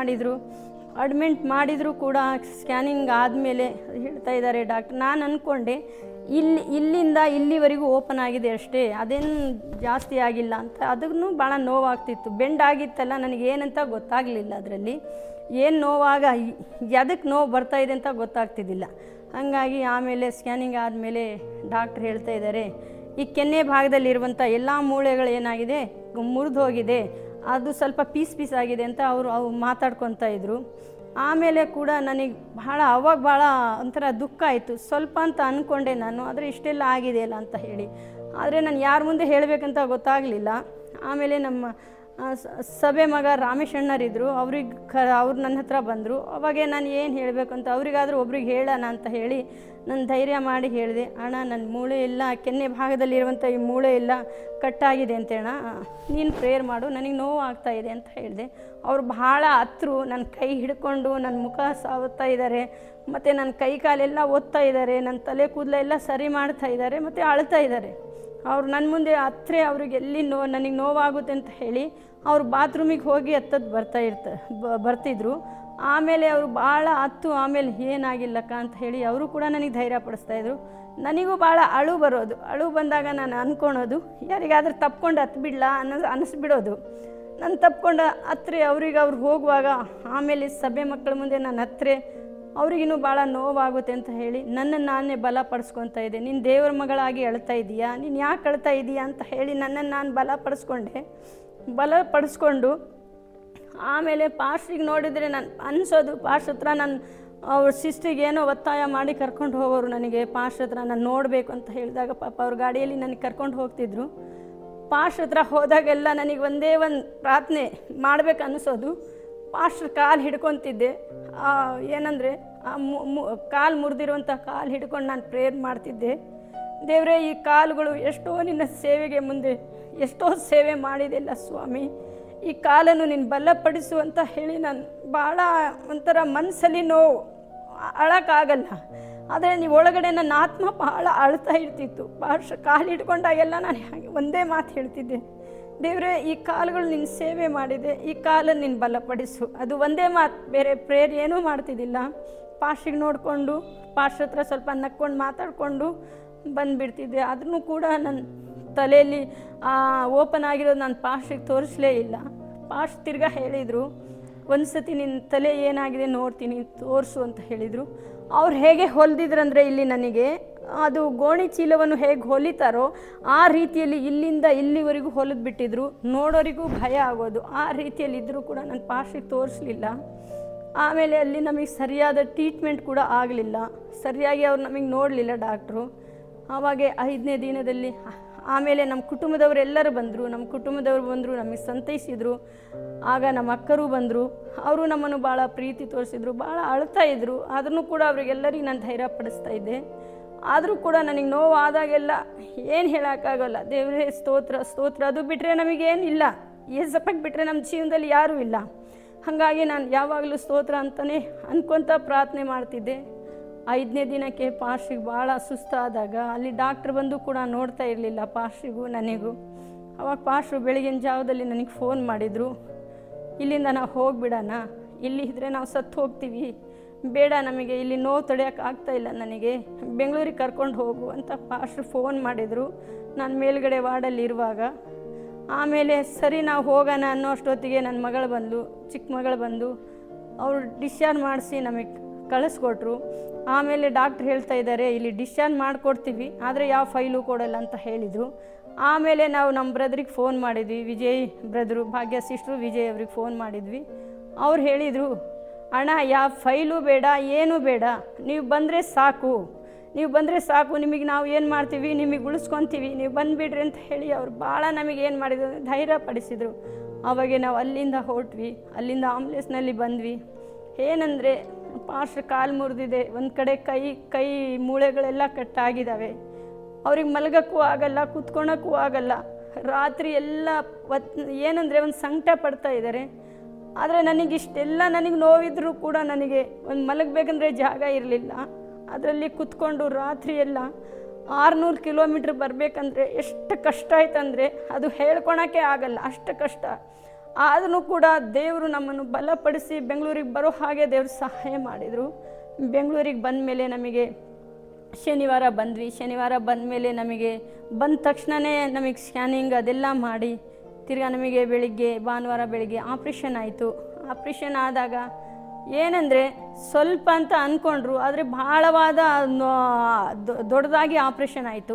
A: ಅಡ್ಮಿಂಟ್ ಮಾಡಿದರೂ ಕೂಡ ಸ್ಕ್ಯಾನಿಂಗ್ ಆದಮೇಲೆ ಹೇಳ್ತಾ ಇದ್ದಾರೆ ಡಾಕ್ಟರ್, ನಾನು ಅಂದ್ಕೊಂಡೆ ಇಲ್ಲಿಂದ ಇಲ್ಲಿವರೆಗೂ ಓಪನ್ ಆಗಿದೆ ಅಷ್ಟೇ, ಅದೇನು ಜಾಸ್ತಿ ಆಗಿಲ್ಲ ಅಂತ. ಅದನ್ನು ಭಾಳ ನೋವಾಗ್ತಿತ್ತು. ಬೆಂಡ್ ಆಗಿತ್ತಲ್ಲ, ನನಗೇನಂತ ಗೊತ್ತಾಗಲಿಲ್ಲ. ಅದರಲ್ಲಿ ಏನು ನೋವಾಗ ಎದಕ್ಕೆ ನೋವು ಬರ್ತಾಯಿದೆ ಅಂತ ಗೊತ್ತಾಗ್ತಿದ್ದಿಲ್ಲ. ಹಾಗಾಗಿ ಆಮೇಲೆ ಸ್ಕ್ಯಾನಿಂಗ್ ಆದಮೇಲೆ ಡಾಕ್ಟ್ರ್ ಹೇಳ್ತಾ ಇದ್ದಾರೆ, ಈ ಕೆನ್ನೆ ಭಾಗದಲ್ಲಿರುವಂಥ ಎಲ್ಲ ಮೂಳೆಗಳು ಏನಾಗಿದೆ, ಮುರಿದು ಹೋಗಿದೆ, ಅದು ಸ್ವಲ್ಪ ಪೀಸ್ ಆಗಿದೆ ಅಂತ ಅವರು ಮಾತಾಡ್ಕೊತಾ ಇದ್ರು. ಆಮೇಲೆ ಕೂಡ ನನಗೆ ಭಾಳ ಒಂಥರ ದುಃಖ ಆಯಿತು. ಸ್ವಲ್ಪ ಅಂತ ಅಂದ್ಕೊಂಡೆ ನಾನು, ಆದರೆ ಇಷ್ಟೆಲ್ಲ ಆಗಿದೆಯಲ್ಲ ಅಂತ ಹೇಳಿ. ಆದರೆ ನಾನು ಯಾರ ಮುಂದೆ ಹೇಳಬೇಕಂತ ಗೊತ್ತಾಗಲಿಲ್ಲ. ಆಮೇಲೆ ನಮ್ಮ ಸಭೆ ಮಗ ರಾಮೇಶ್ ಅಣ್ಣರಿದ್ದರು, ಅವ್ರು ನನ್ನ ಹತ್ರ ಬಂದರು. ಅವಾಗೆ ನಾನು ಏನು ಹೇಳಬೇಕು ಅಂತ, ಅವರಿಗಾದರೂ ಒಬ್ರಿಗೆ ಹೇಳೋಣ ಅಂತ ಹೇಳಿ ನಾನು ಧೈರ್ಯ ಮಾಡಿ ಹೇಳಿದೆ, ಅಣ್ಣ ನನ್ನ ಮೂಳೆ ಎಲ್ಲ, ಕೆನ್ನೆ ಭಾಗದಲ್ಲಿರುವಂಥ ಈ ಮೂಳೆ ಎಲ್ಲ ಕಟ್ಟಾಗಿದೆ ಅಂತೇಣ, ನೀನು ಪ್ರೇಯರ್ ಮಾಡು, ನನಗೆ ನೋವು ಆಗ್ತಾಯಿದೆ ಅಂತ ಹೇಳಿದೆ. ಅವ್ರು ಭಾಳ ಹತ್ರು, ನನ್ನ ಕೈ ಹಿಡ್ಕೊಂಡು ನನ್ನ ಮುಖ ಸಾವುತ್ತಾ ಇದ್ದಾರೆ, ಮತ್ತು ನನ್ನ ಕೈ ಕಾಲೆಲ್ಲ ಒತ್ತಾ ಇದ್ದಾರೆ, ನನ್ನ ತಲೆ ಕೂದಲೆಲ್ಲ ಸರಿ ಮಾಡ್ತಾ ಇದ್ದಾರೆ, ಮತ್ತು ಅಳ್ತಾ ಇದ್ದಾರೆ. ಅವ್ರು ನನ್ನ ಮುಂದೆ ಹತ್ತಿರ ಅವ್ರಿಗೆ ಎಲ್ಲಿ ನನಗೆ ನೋವಾಗುತ್ತೆ ಅಂತ ಹೇಳಿ ಅವ್ರು ಬಾತ್ರೂಮಿಗೆ ಹೋಗಿ ಬರ್ತಿದ್ರು. ಆಮೇಲೆ ಅವರು ಭಾಳ ಆಮೇಲೆ ಏನಾಗಿಲ್ಲಕ್ಕ ಅಂತ ಹೇಳಿ ಅವರು ಕೂಡ ನನಗೆ ಧೈರ್ಯ ಪಡಿಸ್ತಾಯಿದ್ರು. ನನಗೂ ಭಾಳ ಅಳು ಬಂದಾಗ ನಾನು ಅಂದ್ಕೊಳೋದು, ಯಾರಿಗಾದ್ರೂ ತಪ್ಕೊಂಡು ಹತ್ಬಿಡ್ಲಾ ಅನ್ನಿಸ್ಬಿಡೋದು. ನಾನು ತಪ್ಕೊಂಡು ಅವ್ರು ಹೋಗುವಾಗ ಆಮೇಲೆ ಸಭೆ ಮಕ್ಕಳ ಮುಂದೆ ನಾನು ಹತ್ತಿರ ಅವ್ರಿಗಿನ್ನೂ ಭಾಳ ನೋವಾಗುತ್ತೆ ಅಂತ ಹೇಳಿ ನನ್ನನ್ನು ನಾನೇ ಬಲಪಡಿಸ್ಕೊತಾ ಇದ್ದೆ. ನೀನು ದೇವ್ರ ಮಗಳಾಗಿ ಅಳ್ತಾ ಇದೀಯಾ, ನೀನು ಯಾಕೆ ಅಳ್ತಾ ಇದೀಯಾ ಅಂತ ಹೇಳಿ ನನ್ನನ್ನು ನಾನು ಬಲಪಡಿಸ್ಕೊಂಡು ಆಮೇಲೆ ಪಾಸ್ಟ್ರಿಗೆ ನೋಡಿದರೆ ನಾನು ಅನಿಸೋದು, ಪಾಸ್ಟ್ರ್ ಹತ್ರ ನಾನು ಅವ್ರ ಸಿಸ್ಟ್ರಿಗೆ ಏನೋ ಒತ್ತಾಯ ಮಾಡಿ ಕರ್ಕೊಂಡು ಹೋಗೋರು. ನನಗೆ ಪಾಸ್ಟ್ರ್ ಹತ್ರ ನಾನು ನೋಡಬೇಕು ಅಂತ ಹೇಳಿದಾಗ ಪಾಪ ಅವ್ರ ಗಾಡಿಯಲ್ಲಿ ನನಗೆ ಕರ್ಕೊಂಡು ಹೋಗ್ತಿದ್ರು. ಪಾಸ್ಟ್ರ್ ಹತ್ರ ಹೋದಾಗೆಲ್ಲ ನನಗೆ ಒಂದೇ ಒಂದು ಪ್ರಾರ್ಥನೆ ಮಾಡಬೇಕು ಅನ್ನಿಸೋದು, ಪಾಸ್ಟ್ರ್ ಕಾಲು ಹಿಡ್ಕೊತಿದ್ದೆ. ಏನಂದರೆ ಕಾಲು ಮುರಿದಿರುವಂಥ ಕಾಲು ಹಿಡ್ಕೊಂಡು ನಾನು ಪ್ರೇಯರ್ ಮಾಡ್ತಿದ್ದೆ. ದೇವರೇ, ಈ ಕಾಲುಗಳು ಎಷ್ಟೋ ನಿನ್ನ ಸೇವೆಗೆ ಮುಂದೆ ಎಷ್ಟೋ ಸೇವೆ ಮಾಡಿದೆಲ್ಲ ಸ್ವಾಮಿ, ಈ ಕಾಲನ್ನು ನೀನು ಬಲಪಡಿಸು ಅಂತ ಹೇಳಿ ನಾನು ಭಾಳ ಒಂಥರ ಮನಸ್ಸಲ್ಲಿ ನೋವು, ಅಳಕ್ಕಾಗಲ್ಲ. ಆದರೆ ನೀವು ಒಳಗಡೆ ನನ್ನ ಆತ್ಮ ಭಾಳ ಅಳ್ತಾ ಇರ್ತಿತ್ತು. ಪಾಸ್ಟ್ರ್ ಕಾಲು ಹಿಡ್ಕೊಂಡಾಗೆಲ್ಲ ನಾನು ಹಾಗೆ ಒಂದೇ ಮಾತು ಹೇಳ್ತಿದ್ದೆ, ದೇವರೇ, ಈ ಕಾಲುಗಳು ನಿನ್ನ ಸೇವೆ ಮಾಡಿದೆ, ಈ ಕಾಲನ್ನು ನೀನು ಬಲಪಡಿಸು. ಅದು ಒಂದೇ ಮಾತು, ಬೇರೆ ಪ್ರೇಯರ್ ಏನೂ ಮಾಡ್ತಿದ್ದಿಲ್ಲ. ಪಾಸ್ಟ್ರಿಗೆ ನೋಡಿಕೊಂಡು ಪಾಸ್ಟ್ರ್ ಹತ್ರ ಸ್ವಲ್ಪ ನಕ್ಕೊಂಡು ಮಾತಾಡಿಕೊಂಡು ಬಂದುಬಿಡ್ತಿದ್ದೆ. ಅದನ್ನು ಕೂಡ ನನ್ನ ತಲೆಯಲ್ಲಿ ಓಪನ್ ಆಗಿರೋದು ನಾನು ಪಾಸ್ಟ್ರಿಗೆ ತೋರಿಸಲೇ ಇಲ್ಲ. ಪಾಸ್ಟ್ರ್ ತಿರ್ಗಾ ಹೇಳಿದರು, ಒಂದು ಸತಿ ನಿನ್ನ ತಲೆ ಏನಾಗಿದೆ ನೋಡ್ತೀನಿ, ತೋರಿಸು ಅಂತ ಹೇಳಿದರು. ಅವ್ರು ಹೇಗೆ ಹೊಲಿದಿದ್ರಂದರೆ ಇಲ್ಲಿ ನನಗೆ ಅದು ಗೋಣಿ ಚೀಲವನ್ನು ಹೇಗೆ ಹೊಲಿತಾರೋ ಆ ರೀತಿಯಲ್ಲಿ ಇಲ್ಲಿಂದ ಇಲ್ಲಿವರೆಗೂ ಹೊಲಿದು ಬಿಟ್ಟಿದ್ರು. ನೋಡೋರಿಗೂ ಭಯ ಆಗೋದು. ಆ ರೀತಿಯಲ್ಲಿ ಇದ್ದರೂ ಕೂಡ ನಾನು ಪಾಸ್ಟ್ರಿಗೆ ತೋರಿಸಲಿಲ್ಲ. ಆಮೇಲೆ ಅಲ್ಲಿ ನಮಗೆ ಸರಿಯಾದ ಟ್ರೀಟ್ಮೆಂಟ್ ಕೂಡ ಆಗಲಿಲ್ಲ, ಸರಿಯಾಗಿ ಅವ್ರು ನಮಗೆ ನೋಡಲಿಲ್ಲ ಡಾಕ್ಟ್ರು. ಆವಾಗೆ 5ನೇ ದಿನದಲ್ಲಿ ಆಮೇಲೆ ನಮ್ಮ ಕುಟುಂಬದವರೆಲ್ಲರೂ ಬಂದರು. ನಮಗೆ ಸಂತೈಸಿದರು. ಆಗ ನಮ್ಮ ಅಕ್ಕರು ಬಂದರು. ಅವರು ನಮ್ಮನ್ನು ಭಾಳ ಪ್ರೀತಿ ತೋರಿಸಿದ್ರು, ಭಾಳ ಅಳ್ತಾಯಿದ್ರು. ಅದನ್ನು ಕೂಡ ಅವರಿಗೆಲ್ಲರಿಗೆ ನಾನು ಧೈರ್ಯ ಪಡಿಸ್ತಾ ಇದ್ದೆ. ಆದರೂ ಕೂಡ ನನಗೆ ನೋವು ಆದಾಗೆಲ್ಲ ಏನು ಹೇಳೋಕ್ಕಾಗಲ್ಲ, ದೇವರೇ ಸ್ತೋತ್ರ, ಅದು ಬಿಟ್ಟರೆ ನಮಗೇನಿಲ್ಲ, ಏಸಪ್ಪಗೆ ಬಿಟ್ಟರೆ ನಮ್ಮ ಜೀವನದಲ್ಲಿ ಯಾರೂ ಇಲ್ಲ. ಹಾಗಾಗಿ ನಾನು ಯಾವಾಗಲೂ ಸ್ತೋತ್ರ ಅಂತಲೇ ಅನ್ಕೊತ ಪ್ರಾರ್ಥನೆ ಮಾಡ್ತಿದ್ದೆ. 5ನೇ ದಿನಕ್ಕೆ ಪಾಸ್ಟ್ರಿಗೆ ಭಾಳ ಸುಸ್ತಾದಾಗ ಅಲ್ಲಿ ಡಾಕ್ಟ್ರ್ ಬಂದು ಕೂಡ ನೋಡ್ತಾ ಇರಲಿಲ್ಲ ಪಾಸ್ಟ್ರಿಗೂ ನನಗೂ. ಅವಾಗ ಪಾಸ್ಟ್ರು ಬೆಳಗಿನ ಜಾವದಲ್ಲಿ ನನಗೆ ಫೋನ್ ಮಾಡಿದರು, ಇಲ್ಲಿಂದ ನಾವು ಹೋಗಿಬಿಡೋಣ, ಇಲ್ಲಿ ಇದ್ದರೆ ನಾವು ಸತ್ತು ಹೋಗ್ತೀವಿ, ಬೇಡ, ನಮಗೆ ಇಲ್ಲಿ ನೋವು ತಡೆಯೋಕ್ಕೆ ಆಗ್ತಾಯಿಲ್ಲ, ನನಗೆ ಬೆಂಗಳೂರಿಗೆ ಕರ್ಕೊಂಡು ಹೋಗು ಅಂತ ಪಾಸ್ಟ್ರು ಫೋನ್ ಮಾಡಿದರು ನಾನು ಮೇಲ್ಗಡೆ ವಾರ್ಡಲ್ಲಿರುವಾಗ. ಆಮೇಲೆ ಸರಿ ನಾವು ಹೋಗೋಣ ಅನ್ನೋ ಅಷ್ಟೊತ್ತಿಗೆ ನನ್ನ ಮಗಳು ಬಂದು, ಚಿಕ್ಕ ಮಗಳು ಬಂದು ಅವರು ಡಿಸ್ಚಾರ್ಜ್ ಮಾಡಿಸಿ ನಮಗೆ ಕಳಿಸ್ಕೊಟ್ರು. ಆಮೇಲೆ ಡಾಕ್ಟ್ರ್ ಹೇಳ್ತಾ ಇದ್ದಾರೆ, ಇಲ್ಲಿ ಡಿಸ್ಚಾರ್ಜ್ ಮಾಡಿಕೊಡ್ತೀವಿ, ಆದರೆ ಯಾವ ಫೈಲು ಕೊಡಲ್ಲ ಅಂತ ಹೇಳಿದರು. ಆಮೇಲೆ ನಾವು ನಮ್ಮ ಬ್ರದ್ರಿಗೆ ಫೋನ್ ಮಾಡಿದ್ವಿ, ವಿಜಯ್ ಬ್ರದರು, ಭಾಗ್ಯ ಸಿಸ್ಟ್ರು ವಿಜಯ್ ಅವ್ರಿಗೆ ಫೋನ್ ಮಾಡಿದ್ವಿ. ಅವ್ರು ಹೇಳಿದರು, ಹಣ ಯಾವ ಫೈಲು ಬೇಡ, ಏನೂ ಬೇಡ, ನೀವು ಬಂದರೆ ಸಾಕು, ನಿಮಗೆ ನಾವು ಏನು ಮಾಡ್ತೀವಿ, ನಿಮಗೆ ಉಳಿಸ್ಕೊತೀವಿ, ನೀವು ಬಂದುಬಿಡ್ರಿ ಅಂತ ಹೇಳಿ ಅವ್ರು ಭಾಳ ನಮಗೆ ಏನು ಮಾಡಿದ್ರು, ಧೈರ್ಯ ಪಡಿಸಿದರು. ಆವಾಗ ನಾವು ಅಲ್ಲಿಂದ ಹೊರಟ್ವಿ, ಅಲ್ಲಿಂದ ಆಂಬುಲೆನ್ಸ್ನಲ್ಲಿ ಬಂದ್ವಿ. ಏನಂದರೆ ಪಾಸ್ಟ್ರ್ ಕಾಲು ಮುರಿದಿದೆ, ಒಂದು ಕಡೆ ಕೈ ಮೂಳೆಗಳೆಲ್ಲ ಕಟ್ಟಾಗಿದ್ದಾವೆ, ಅವ್ರಿಗೆ ಮಲಗೋಕ್ಕೂ ಆಗಲ್ಲ, ಕೂತ್ಕೊಳಕ್ಕೂ ಆಗಲ್ಲ, ರಾತ್ರಿ ಎಲ್ಲ ಏನಂದರೆ ಒಂದು ಸಂಕಟ ಪಡ್ತಾ ಇದ್ದಾರೆ. ಆದರೆ ನನಗಿಷ್ಟೆಲ್ಲ ನೋವಿದ್ರೂ ಕೂಡ ನನಗೆ ಒಂದು ಮಲಗಬೇಕಂದ್ರೆ ಜಾಗ ಇರಲಿಲ್ಲ. ಅದರಲ್ಲಿ ಕೂತ್ಕೊಂಡು ರಾತ್ರಿ ಎಲ್ಲ 600 ಕಿಲೋಮೀಟ್ರ್ ಬರಬೇಕಂದ್ರೆ ಎಷ್ಟು ಕಷ್ಟ ಆಯ್ತಂದರೆ ಅದು ಹೇಳ್ಕೊಳಕ್ಕೆ ಆಗಲ್ಲ, ಅಷ್ಟು ಕಷ್ಟ. ಆದರೂ ಕೂಡ ದೇವರು ನಮ್ಮನ್ನು ಬಲಪಡಿಸಿ ಬೆಂಗಳೂರಿಗೆ ಬರೋ ಹಾಗೆ ದೇವರು ಸಹಾಯ ಮಾಡಿದರು. ಬೆಂಗಳೂರಿಗೆ ಬಂದ ಮೇಲೆ ನಮಗೆ ಶನಿವಾರ ಬಂದ್ವಿ. ಶನಿವಾರ ಬಂದ ಮೇಲೆ ನಮಗೆ ಬಂದ ತಕ್ಷಣವೇ ನಮಗೆ ಸ್ಕ್ಯಾನಿಂಗ್ ಅದೆಲ್ಲ ಮಾಡಿ ತಿರ್ಗಾ ನಮಗೆ ಭಾನುವಾರ ಬೆಳಿಗ್ಗೆ ಆಪ್ರೇಷನ್ ಆಯಿತು. ಆಪ್ರೇಷನ್ ಆದಾಗ ಏನಂದರೆ ಸ್ವಲ್ಪ ಅಂತ ಅಂದ್ಕೊಂಡ್ರು, ಆದರೆ ಭಾಳವಾದ ದೊಡ್ಡದಾಗಿ ಆಪ್ರೇಷನ್ ಆಯಿತು.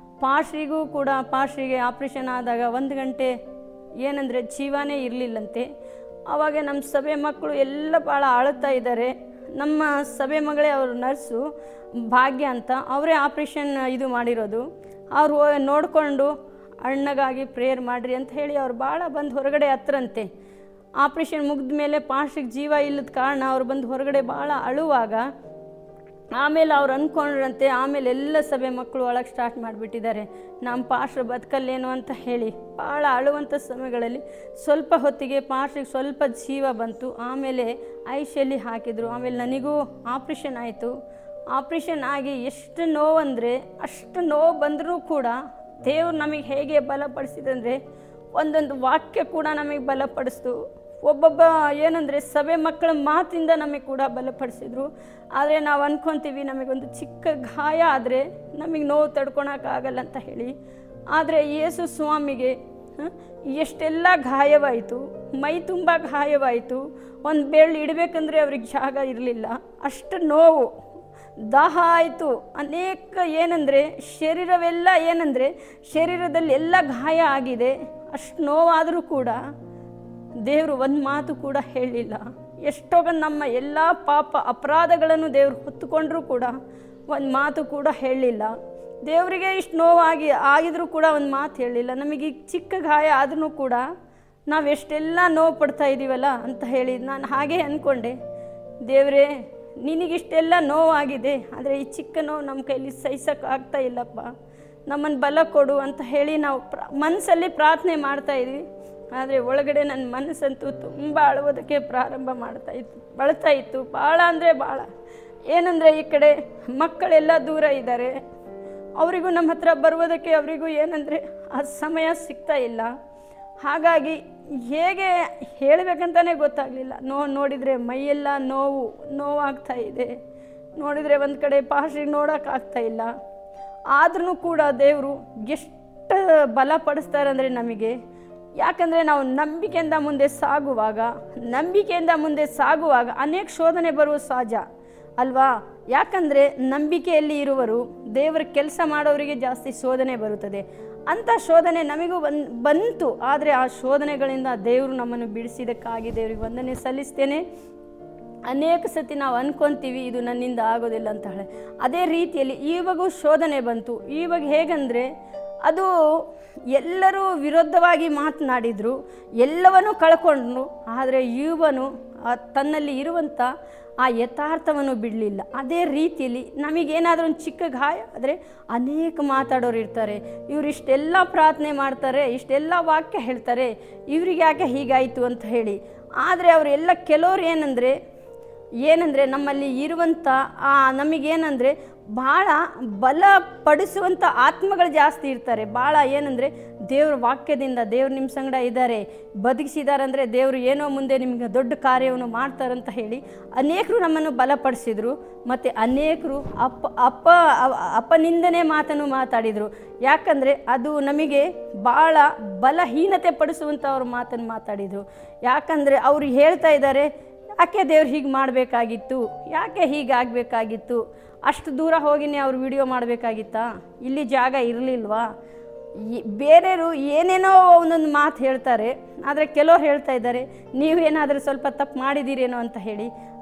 A: ಪಾಸ್ಟ್ರಿಗೆ ಆಪ್ರೇಷನ್ ಆದಾಗ 1 ಗಂಟೆ ಏನಂದರೆ ಜೀವನೇ ಇರಲಿಲ್ಲಂತೆ. ಆವಾಗ ನಮ್ಮ ಸಭೆ ಮಕ್ಕಳು ಎಲ್ಲ ಭಾಳ ಅಳ್ತಾ ಇದ್ದಾರೆ. ನಮ್ಮ ಸಭೆ ಮಗಳೇ ಅವರು ನರ್ಸು ಭಾಗ್ಯ ಅಂತ, ಅವರೇ ಆಪ್ರೇಷನ್ ಇದು ಮಾಡಿರೋದು. ಅವರು ನೋಡಿಕೊಂಡು ಅಣ್ಣಗಾಗಿ ಪ್ರೇಯರ್ ಮಾಡಿರಿ ಅಂತ ಹೇಳಿ ಅವ್ರು ಭಾಳ ಬಂದು ಹೊರಗಡೆ ಹತ್ರಂತೆ. ಆಪ್ರೇಷನ್ ಮುಗಿದ ಮೇಲೆ ಪಾಸ್ಟ್ರಿಗೆ ಜೀವ ಇಲ್ಲದ ಕಾರಣ ಅವ್ರು ಬಂದು ಹೊರಗಡೆ ಭಾಳ ಅಳುವಾಗ ಆಮೇಲೆ ಅವ್ರು ಅಂದ್ಕೊಂಡ್ರಂತೆ. ಆಮೇಲೆ ಎಲ್ಲ ಸಭೆ ಮಕ್ಕಳು ಒಳಗೆ ಸ್ಟಾರ್ಟ್ ಮಾಡಿಬಿಟ್ಟಿದ್ದಾರೆ, ನಮ್ಮ ಪಾಸ್ಟ್ರ್ ಬದುಕಲ್ಲೇನು ಅಂತ ಹೇಳಿ ಭಾಳ ಅಳುವಂಥ ಸಮಯಗಳಲ್ಲಿ ಸ್ವಲ್ಪ ಹೊತ್ತಿಗೆ ಪಾಸ್ಟ್ರಿಗೆ ಸ್ವಲ್ಪ ಜೀವ ಬಂತು. ಆಮೇಲೆ ಐಶಲ್ಲಿ ಹಾಕಿದರು. ಆಮೇಲೆ ನನಗೂ ಆಪ್ರೇಷನ್ ಆಯಿತು. ಆಪ್ರೇಷನ್ ಆಗಿ ಎಷ್ಟು ನೋವಂದರೆ ಅಷ್ಟು ನೋವು ಬಂದರೂ ಕೂಡ ದೇವ್ರು ನಮಗೆ ಹೇಗೆ ಬಲಪಡಿಸಿದಂದರೆ ಒಂದೊಂದು ವಾಕ್ಯ ಕೂಡ ನಮಗೆ ಬಲಪಡಿಸ್ತು. ಒಬ್ಬೊಬ್ಬ ಏನಂದರೆ ಸಭೆ ಮಕ್ಕಳ ಮಾತಿಂದ ನಮಗೆ ಕೂಡ ಬಲಪಡಿಸಿದ್ರು. ಆದರೆ ನಾವು ಅಂದ್ಕೊತೀವಿ ನಮಗೊಂದು ಚಿಕ್ಕ ಗಾಯ ಆದರೆ ನಮಗೆ ನೋವು ತಡ್ಕೊಳಕ್ಕಾಗಲ್ಲ ಅಂತ ಹೇಳಿ. ಆದರೆ ಯೇಸು ಸ್ವಾಮಿಗೆ ಎಷ್ಟೆಲ್ಲ ಗಾಯವಾಯಿತು, ಮೈ ತುಂಬ ಗಾಯವಾಯಿತು. ಒಂದು ಬೆರಳು ಇಡಬೇಕಂದ್ರೆ ಅವ್ರಿಗೆ ಜಾಗ ಇರಲಿಲ್ಲ, ಅಷ್ಟು ನೋವು, ದಾಹ ಆಯಿತು. ಅನೇಕ ಏನಂದರೆ ಶರೀರವೆಲ್ಲ ಏನಂದರೆ ಶರೀರದಲ್ಲಿ ಎಲ್ಲ ಗಾಯ ಆಗಿದೆ. ಅಷ್ಟು ನೋವಾದರೂ ಕೂಡ ದೇವರು ಒಂದು ಮಾತು ಕೂಡ ಹೇಳಲಿಲ್ಲ. ಎಷ್ಟೊಂದು ನಮ್ಮ ಎಲ್ಲ ಪಾಪ ಅಪರಾಧಗಳನ್ನು ದೇವರು ಹೊತ್ತುಕೊಂಡ್ರೂ ಕೂಡ ಒಂದು ಮಾತು ಕೂಡ ಹೇಳಲಿಲ್ಲ. ದೇವರಿಗೆ ಇಷ್ಟು ಆಗಿದ್ರೂ ಕೂಡ ಒಂದು ಮಾತು ಹೇಳಲಿಲ್ಲ. ನಮಗೆ ಈಗ ಚಿಕ್ಕ ಗಾಯ ಆದ್ರೂ ಕೂಡ ನಾವು ಎಷ್ಟೆಲ್ಲ ನೋವು ಪಡ್ತಾ ಇದ್ದೀವಲ್ಲ ಅಂತ ಹೇಳಿ ನಾನು ಹಾಗೆ ಅಂದ್ಕೊಂಡೆ, ದೇವರೇ ನಿನಗಿಷ್ಟೆಲ್ಲ ನೋವಾಗಿದೆ, ಆದರೆ ಈ ಚಿಕ್ಕ ನೋವು ನಮ್ಮ ಕೈಲಿ ಸಹಿಸೋಕ್ಕಾಗ್ತಾ ಇಲ್ಲಪ್ಪ, ನಮ್ಮನ್ನು ಬಲ ಕೊಡು ಅಂತ ಹೇಳಿ ನಾವು ಮನಸ್ಸಲ್ಲಿ ಪ್ರಾರ್ಥನೆ ಮಾಡ್ತಾಯಿದ್ವಿ. ಆದರೆ ಒಳಗಡೆ ನನ್ನ ಮನಸ್ಸಂತೂ ತುಂಬ ಅಳುವುದಕ್ಕೆ ಪ್ರಾರಂಭ ಬಳತಾ ಇತ್ತು. ಭಾಳ ಅಂದರೆ ಭಾಳ ಏನಂದರೆ ಈ ಕಡೆ ಮಕ್ಕಳೆಲ್ಲ ದೂರ ಇದ್ದಾರೆ, ಅವರಿಗೂ ನಮ್ಮ ಹತ್ರ ಬರುವುದಕ್ಕೆ ಅವರಿಗೂ ಏನಂದರೆ ಆ ಸಮಯ ಸಿಗ್ತಾ ಇಲ್ಲ. ಹಾಗಾಗಿ ಹೇಗೆ ಹೇಳಬೇಕಂತಲೇ ಗೊತ್ತಾಗಲಿಲ್ಲ. ನೋಡಿದರೆ ಮೈಯೆಲ್ಲ ನೋವಾಗ್ತಾ ಇದೆ, ನೋಡಿದರೆ ಒಂದು ಕಡೆ ಪಾಸ್ಟ್ರಿಗೆ ನೋಡೋಕ್ಕಾಗ್ತಾ ಇಲ್ಲ. ಆದ್ರೂ ಕೂಡ ದೇವರು ಎಷ್ಟು ಬಲಪಡಿಸ್ತಾರೆ ಅಂದರೆ ನಮಗೆ, ಯಾಕಂದರೆ ನಾವು ನಂಬಿಕೆಯಿಂದ ಮುಂದೆ ಸಾಗುವಾಗ ಅನೇಕ ಶೋಧನೆ ಬರುವ ಸಹಜ ಅಲ್ವಾ. ಯಾಕಂದರೆ ನಂಬಿಕೆಯಲ್ಲಿ ಇರುವರು ದೇವರ ಕೆಲಸ ಮಾಡೋರಿಗೆ ಜಾಸ್ತಿ ಶೋಧನೆ ಬರುತ್ತದೆ. ಅಂಥ ಶೋಧನೆ ನಮಗೂ ಬಂತು. ಆದರೆ ಆ ಶೋಧನೆಗಳಿಂದ ದೇವರು ನಮ್ಮನ್ನು ಬಿಡಿಸಿದ್ದಕ್ಕಾಗಿ ದೇವರಿಗೆ ವಂದನೆ ಸಲ್ಲಿಸ್ತೇನೆ. ಅನೇಕ ಸತಿ ನಾವು ಅಂದ್ಕೊತೀವಿ ಇದು ನನ್ನಿಂದ ಆಗೋದಿಲ್ಲ ಅಂತ ಹೇಳಿ. ಅದೇ ರೀತಿಯಲ್ಲಿ ಇವಾಗೂ ಶೋಧನೆ ಬಂತು. ಇವಾಗ ಹೇಗಂದರೆ ಅದು ಎಲ್ಲರೂ ವಿರುದ್ಧವಾಗಿ ಮಾತನಾಡಿದರು, ಎಲ್ಲವನ್ನೂ ಕಳ್ಕೊಂಡ್ರು. ಆದರೆ ಇವನು ತನ್ನಲ್ಲಿ ಇರುವಂಥ ಆ ಯಥಾರ್ಥವನ್ನು ಬಿಡಲಿಲ್ಲ. ಅದೇ ರೀತಿಯಲ್ಲಿ ನಮಗೇನಾದರೂ ಒಂದು ಚಿಕ್ಕ ಗಾಯ ಆದರೆ ಅನೇಕ ಮಾತಾಡೋರು ಇರ್ತಾರೆ, ಇವರು ಇಷ್ಟೆಲ್ಲ ಪ್ರಾರ್ಥನೆ ಮಾಡ್ತಾರೆ, ಇಷ್ಟೆಲ್ಲ ವಾಕ್ಯ ಹೇಳ್ತಾರೆ, ಇವ್ರಿಗೆ ಯಾಕೆ ಹೀಗಾಯಿತು ಅಂತ ಹೇಳಿ. ಆದರೆ ಅವರೆಲ್ಲ ಕೆಲವರು ಏನಂದರೆ ನಮ್ಮಲ್ಲಿ ಇರುವಂಥ ನಮಗೇನಂದರೆ ಭಾಳ ಬಲಪಡಿಸುವಂಥ ಆತ್ಮಗಳು ಜಾಸ್ತಿ ಇರ್ತಾರೆ. ಭಾಳ ಏನಂದರೆ ದೇವ್ರ ವಾಕ್ಯದಿಂದ ದೇವ್ರು ನಿಮ್ಮ ಸಂಗಡ ಇದ್ದಾರೆ, ಬದುಕಿಸಿದಾರಂದರೆ ದೇವರು ಏನೋ ಮುಂದೆ ನಿಮಗೆ ದೊಡ್ಡ ಕಾರ್ಯವನ್ನು ಮಾಡ್ತಾರಂತ ಹೇಳಿ ಅನೇಕರು ನಮ್ಮನ್ನು ಬಲಪಡಿಸಿದರು. ಮತ್ತು ಅನೇಕರು ಅಪನಿಂದನೆ ಮಾತನ್ನು ಮಾತಾಡಿದರು. ಯಾಕಂದರೆ ಅದು ನಮಗೆ ಭಾಳ ಬಲಹೀನತೆ ಪಡಿಸುವಂಥ ಅವ್ರ ಮಾತನ್ನು ಮಾತಾಡಿದರು. ಯಾಕಂದರೆ ಅವರು ಹೇಳ್ತಾ ಇದ್ದಾರೆ, ಯಾಕೆ ದೇವ್ರು ಹೀಗೆ ಮಾಡಬೇಕಾಗಿತ್ತು, ಯಾಕೆ ಹೀಗಾಗಬೇಕಾಗಿತ್ತು, ಅಷ್ಟು ದೂರ ಹೋಗಿನೇ ಅವ್ರು ವಿಡಿಯೋ ಮಾಡಬೇಕಾಗಿತ್ತಾ, ಇಲ್ಲಿ ಜಾಗ ಇರಲಿಲ್ವಾ. ಬೇರೆಯವರು ಏನೇನೋ ಒಂದೊಂದು ಮಾತು ಹೇಳ್ತಾರೆ. ಆದರೆ ಕೆಲವ್ರು ಹೇಳ್ತಾ ಇದ್ದಾರೆ ನೀವೇನಾದರೂ ಸ್ವಲ್ಪ ತಪ್ಪು ಮಾಡಿದ್ದೀರೇನೋ ಅಂತ ಹೇಳಿ.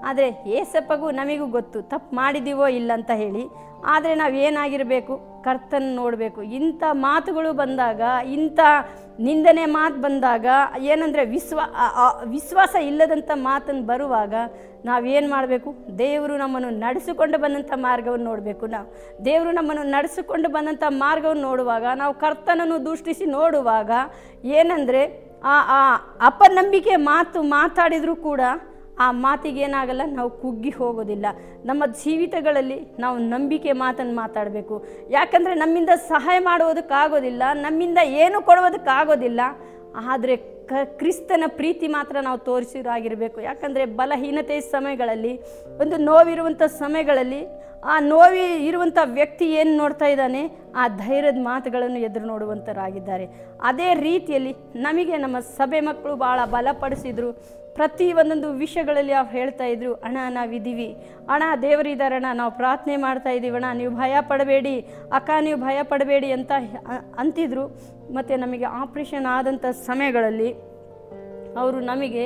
A: ಆದರೆ ಏಸಪ್ಪಗೂ ನಮಗೂ ಗೊತ್ತು ತಪ್ಪು ಮಾಡಿದ್ದೀವೋ ಇಲ್ಲ ಅಂತ ಹೇಳಿ. ಆದರೆ ನಾವು ಏನಾಗಿರಬೇಕು, ಕರ್ತನ ನೋಡಬೇಕು. ಇಂಥ ಮಾತುಗಳು ಬಂದಾಗ, ಇಂಥ ನಿಂದನೆ ಮಾತು ಬಂದಾಗ, ಏನಂದರೆ ವಿಶ್ವಾಸ ಇಲ್ಲದಂಥ ಮಾತನ್ನು ಬರುವಾಗ ನಾವೇನು ಮಾಡಬೇಕು, ದೇವರು ನಮ್ಮನ್ನು ನಡೆಸಿಕೊಂಡು ಬಂದಂಥ ಮಾರ್ಗವನ್ನು ನೋಡಬೇಕು. ದೇವರು ನಮ್ಮನ್ನು ನಡೆಸಿಕೊಂಡು ಬಂದಂಥ ಮಾರ್ಗವನ್ನು ನೋಡುವಾಗ, ನಾವು ಕರ್ತನನ್ನು ದೃಷ್ಟಿಸಿ ನೋಡುವಾಗ ಏನಂದರೆ ಆ ಅಪನಂಬಿಕೆ ಮಾತಾಡಿದರೂ ಕೂಡ ಆ ಮಾತಿಗೇನಾಗಲ್ಲ, ನಾವು ಕುಗ್ಗಿ ಹೋಗೋದಿಲ್ಲ. ನಮ್ಮ ಜೀವಿತಗಳಲ್ಲಿ ನಾವು ನಂಬಿಕೆ ಮಾತನ್ನು ಮಾತಾಡಬೇಕು. ಯಾಕಂದರೆ ನಮ್ಮಿಂದ ಸಹಾಯ ಮಾಡುವುದಕ್ಕಾಗೋದಿಲ್ಲ, ನಮ್ಮಿಂದ ಏನು ಕೊಡುವುದಕ್ಕಾಗೋದಿಲ್ಲ. ಆದರೆ ಕ್ರಿಸ್ತನ ಪ್ರೀತಿ ಮಾತ್ರ ನಾವು ತೋರಿಸಿರಾಗಿರಬೇಕು. ಯಾಕಂದರೆ ಬಲಹೀನತೆ ಸಮಯಗಳಲ್ಲಿ, ಒಂದು ನೋವಿರುವಂಥ ಸಮಯಗಳಲ್ಲಿ ಆ ನೋವಿ ಇರುವಂಥ ವ್ಯಕ್ತಿ ಏನು ನೋಡ್ತಾ ಇದ್ದಾನೆ, ಆ ಧೈರ್ಯದ ಮಾತುಗಳನ್ನು ಎದುರು ನೋಡುವಂಥರಾಗಿದ್ದಾರೆ. ಅದೇ ರೀತಿಯಲ್ಲಿ ನಮಗೆ ನಮ್ಮ ಸಭೆ ಮಕ್ಕಳು ಭಾಳ ಬಲಪಡಿಸಿದರು. ಪ್ರತಿ ಒಂದೊಂದು ವಿಷಯಗಳಲ್ಲಿ ಅವ್ರು ಹೇಳ್ತಾ ಇದ್ರು, ಅಣ್ಣ ನಾವಿದ್ದೀವಿ, ಅಣ್ಣ ದೇವರಿದ್ದಾರಣ್ಣ, ನಾವು ಪ್ರಾರ್ಥನೆ ಮಾಡ್ತಾ ಇದ್ದೀವಿ ಅಣ್ಣ, ನೀವು ಭಯ ಪಡಬೇಡಿ ಅಕ್ಕ, ನೀವು ಭಯ ಪಡಬೇಡಿ ಅಂತ ಅಂತಿದ್ರು. ಮತ್ತು ನಮಗೆ ಆಪ್ರೇಷನ್ ಆದಂಥ ಸಮಯಗಳಲ್ಲಿ ಅವರು ನಮಗೆ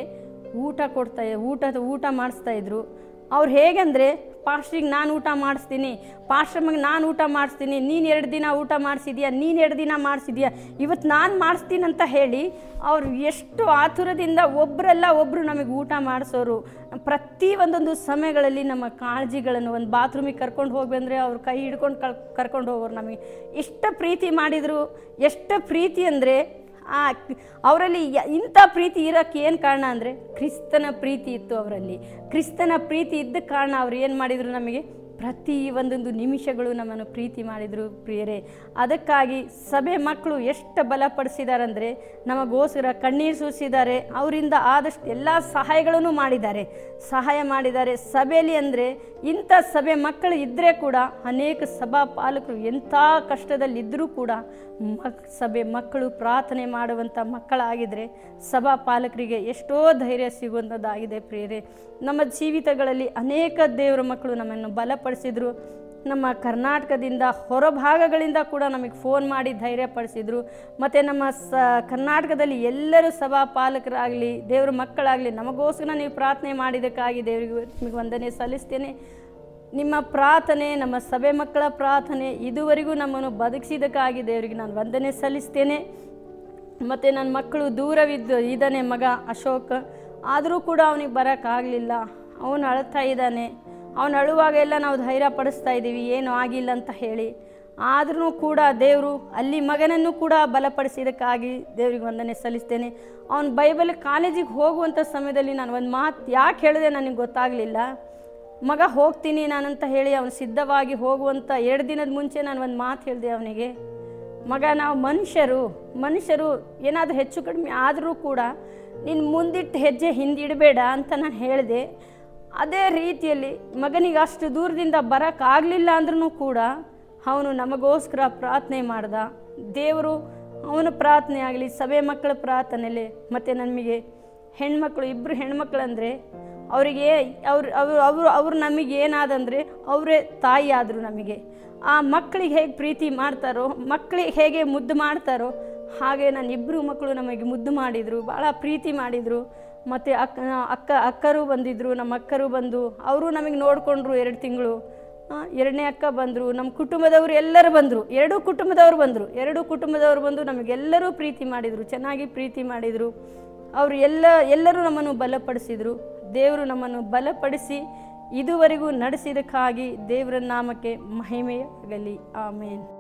A: ಊಟ ಮಾಡಿಸ್ತಾಯಿದ್ರು. ಅವ್ರು ಹೇಗೆಂದರೆ, ಪಾಸ್ಟ್ರಿಗೆ ನಾನು ಊಟ ಮಾಡಿಸ್ತೀನಿ, ಪಾಸ್ಟ್ರಮ್ಮಗೆ ನಾನು ಊಟ ಮಾಡಿಸ್ತೀನಿ, ನೀನು 2 ದಿನ ಊಟ ಮಾಡಿಸಿದ್ಯಾ, ನೀನು 2 ದಿನ ಮಾಡಿಸಿದ್ಯಾ, ಇವತ್ತು ನಾನು ಮಾಡಿಸ್ತೀನಿ ಅಂತ ಹೇಳಿ ಅವರು ಎಷ್ಟು ಆತುರದಿಂದ ಒಬ್ಬರು ನಮಗೆ ಊಟ ಮಾಡಿಸೋರು. ಪ್ರತಿ ಒಂದೊಂದು ಸಮಯಗಳಲ್ಲಿ ನಮ್ಮ ಕಾಳಜಿಗಳನ್ನು, ಒಂದು ಬಾತ್ರೂಮಿಗೆ ಕರ್ಕೊಂಡು ಹೋಗ್ಬಂದರೆ ಅವ್ರು ಕೈ ಹಿಡ್ಕೊಂಡು ಕರ್ಕೊಂಡು ಹೋಗೋರು. ನಮಗೆ ಎಷ್ಟು ಪ್ರೀತಿ ಮಾಡಿದರು. ಎಷ್ಟು ಪ್ರೀತಿ ಅಂದರೆ ಅವರಲ್ಲಿ ಇಂಥ ಪ್ರೀತಿ ಇರೋಕ್ಕೆ ಏನು ಕಾರಣ ಅಂದರೆ ಕ್ರಿಸ್ತನ ಪ್ರೀತಿ ಇತ್ತು ಅವರಲ್ಲಿ. ಕ್ರಿಸ್ತನ ಪ್ರೀತಿ ಇದ್ದ ಕಾರಣ ಅವ್ರು ಏನು ಮಾಡಿದರು, ನಮಗೆ ಪ್ರತಿ ಒಂದೊಂದು ನಿಮಿಷಗಳು ನಮ್ಮನ್ನು ಪ್ರೀತಿ ಮಾಡಿದರು ಪ್ರಿಯರೇ. ಅದಕ್ಕಾಗಿ ಸಭೆ ಮಕ್ಕಳು ಎಷ್ಟು ಬಲಪಡಿಸಿದಾರಂದರೆ ನಮಗೋಸ್ಕರ ಕಣ್ಣೀರು ಸುರಿಸಿದ್ದಾರೆ. ಅವರಿಂದ ಆದಷ್ಟು ಎಲ್ಲ ಸಹಾಯಗಳನ್ನು ಸಹಾಯ ಮಾಡಿದ್ದಾರೆ ಸಭೆಯಲ್ಲಿ. ಅಂದರೆ ಇಂಥ ಸಭೆ ಮಕ್ಕಳು ಇದ್ದರೆ ಕೂಡ ಅನೇಕ ಸಭಾ ಪಾಲಕರು ಎಂಥ ಕಷ್ಟದಲ್ಲಿದ್ದರೂ ಕೂಡ ಸಭೆ ಮಕ್ಕಳು ಪ್ರಾರ್ಥನೆ ಮಾಡುವಂಥ ಮಕ್ಕಳಾಗಿದ್ದರೆ ಸಭಾ ಪಾಲಕರಿಗೆ ಎಷ್ಟೋ ಧೈರ್ಯ ಸಿಗುವಂಥದ್ದಾಗಿದೆ ಪ್ರಿಯರೇ. ನಮ್ಮ ಜೀವಿತಗಳಲ್ಲಿ ಅನೇಕ ದೇವರ ಮಕ್ಕಳು ನಮ್ಮನ್ನು ಬಲಪಡಿಸಿದರು. ನಮ್ಮ ಕರ್ನಾಟಕದಿಂದ ಹೊರಭಾಗಗಳಿಂದ ಕೂಡ ನಮಗೆ ಫೋನ್ ಮಾಡಿ ಧೈರ್ಯಪಡಿಸಿದರು. ಮತ್ತು ನಮ್ಮ ಕರ್ನಾಟಕದಲ್ಲಿ ಎಲ್ಲರೂ ಸಭಾ ಪಾಲಕರಾಗಲಿ, ದೇವ್ರ ಮಕ್ಕಳಾಗಲಿ, ನಮಗೋಸ್ಕರ ನೀವು ಪ್ರಾರ್ಥನೆ ಮಾಡಿದ್ದಕ್ಕಾಗಿ ದೇವರಿಗೆ ನಿಮಗೆ ವಂದನೆ ಸಲ್ಲಿಸ್ತೇನೆ. ನಿಮ್ಮ ಪ್ರಾರ್ಥನೆ, ನಮ್ಮ ಸಭೆ ಮಕ್ಕಳ ಪ್ರಾರ್ಥನೆ ಇದುವರೆಗೂ ನಮ್ಮನ್ನು ಬದುಕಿಸಿದ್ದಕ್ಕಾಗಿ ದೇವರಿಗೆ ನಾನು ವಂದನೆ ಸಲ್ಲಿಸ್ತೇನೆ. ಮತ್ತು ನನ್ನ ಮಕ್ಕಳು ಇದ್ದಾನೆ ಮಗ ಅಶೋಕ್, ಆದರೂ ಕೂಡ ಅವನಿಗೆ ಬರೋಕ್ಕಾಗಲಿಲ್ಲ. ಅವನು ಅಳ್ತಾ ಇದ್ದಾನೆ. ಅವನು ಅಳುವಾಗ ಎಲ್ಲ ನಾವು ಧೈರ್ಯ ಪಡಿಸ್ತಾ ಇದ್ದೀವಿ, ಏನೂ ಆಗಿಲ್ಲ ಅಂತ ಹೇಳಿ. ಆದ್ರೂ ಕೂಡ ದೇವರು ಅಲ್ಲಿ ಮಗನನ್ನು ಕೂಡ ಬಲಪಡಿಸಿದ್ದಕ್ಕಾಗಿ ದೇವರಿಗೆ ವಂದನೆ ಸಲ್ಲಿಸ್ತೇನೆ. ಅವನು ಬೈಬಲ್ ಕಾಲೇಜಿಗೆ ಹೋಗುವಂಥ ಸಮಯದಲ್ಲಿ ನಾನು ಒಂದು ಮಾತು ಯಾಕೆ ಹೇಳಿದೆ ನನಗೆ ಗೊತ್ತಾಗಲಿಲ್ಲ. ಮಗ ಹೋಗ್ತೀನಿ ನಾನಂತ ಹೇಳಿ ಅವನು ಸಿದ್ಧವಾಗಿ ಹೋಗುವಂಥ 2 ದಿನದ ಮುಂಚೆ ನಾನು ಒಂದು ಮಾತು ಹೇಳಿದೆ ಅವನಿಗೆ, ಮಗ ನಾವು ಮನುಷ್ಯರು ಏನಾದರೂ ಹೆಚ್ಚು ಕಡಿಮೆ ಆದರೂ ಕೂಡ ನೀನು ಮುಂದಿಟ್ಟು ಹೆಜ್ಜೆ ಹಿಂದಿಡಬೇಡ ಅಂತ ನಾನು ಹೇಳಿದೆ. ಅದೇ ರೀತಿಯಲ್ಲಿ ಮಗನಿಗೆ ಅಷ್ಟು ದೂರದಿಂದ ಬರೋಕ್ಕಾಗಲಿಲ್ಲ ಅಂದ್ರೂ ಕೂಡ ಅವನು ನಮಗೋಸ್ಕರ ಪ್ರಾರ್ಥನೆ ಮಾಡ್ದ. ದೇವರು ಅವನ ಪ್ರಾರ್ಥನೆ ಆಗಲಿ, ಸಭೆ ಮಕ್ಕಳ ಪ್ರಾರ್ಥನೆಯಲ್ಲಿ, ಮತ್ತು ನಮಗೆ ಇಬ್ಬರು ಹೆಣ್ಮಕ್ಳಂದರೆ ಅವರಿಗೆ ಅವರು ನಮಗೆ ಏನಾದಂದರೆ ಅವರೇ ತಾಯಿ ಆದರು ನಮಗೆ. ಆ ಮಕ್ಕಳಿಗೆ ಹೇಗೆ ಪ್ರೀತಿ ಮಾಡ್ತಾರೋ, ಮಕ್ಕಳಿಗೆ ಹೇಗೆ ಮುದ್ದು ಮಾಡ್ತಾರೋ ಹಾಗೆ ನನ್ನ ಇಬ್ಬರು ಮಕ್ಕಳು ನಮಗೆ ಮುದ್ದು ಮಾಡಿದರು, ಭಾಳ ಪ್ರೀತಿ ಮಾಡಿದರು. ಮತ್ತು ಅಕ್ಕರು ಬಂದಿದ್ದರು, ನಮ್ಮ ಅಕ್ಕರು ಬಂದು ಅವರು ನಮಗೆ ನೋಡಿಕೊಂಡ್ರು 2 ತಿಂಗಳು. 2ನೇ ಅಕ್ಕ ಬಂದರು, ನಮ್ಮ ಕುಟುಂಬದವರು ಎಲ್ಲರೂ ಬಂದರು, 2 ಕುಟುಂಬದವರು ಬಂದು ನಮಗೆಲ್ಲರೂ ಪ್ರೀತಿ ಮಾಡಿದರು, ಚೆನ್ನಾಗಿ ಪ್ರೀತಿ ಮಾಡಿದರು. ಅವರು ಎಲ್ಲರೂ ನಮ್ಮನ್ನು ಬಲಪಡಿಸಿದರು. ದೇವರು ನಮ್ಮನ್ನು ಬಲಪಡಿಸಿ ಇದುವರೆಗೂ ನಡೆಸಿದ್ದಕ್ಕಾಗಿ ದೇವರ ನಾಮಕ್ಕೆ ಮಹಿಮೆಯಾಗಲಿ. ಆಮೇನ್.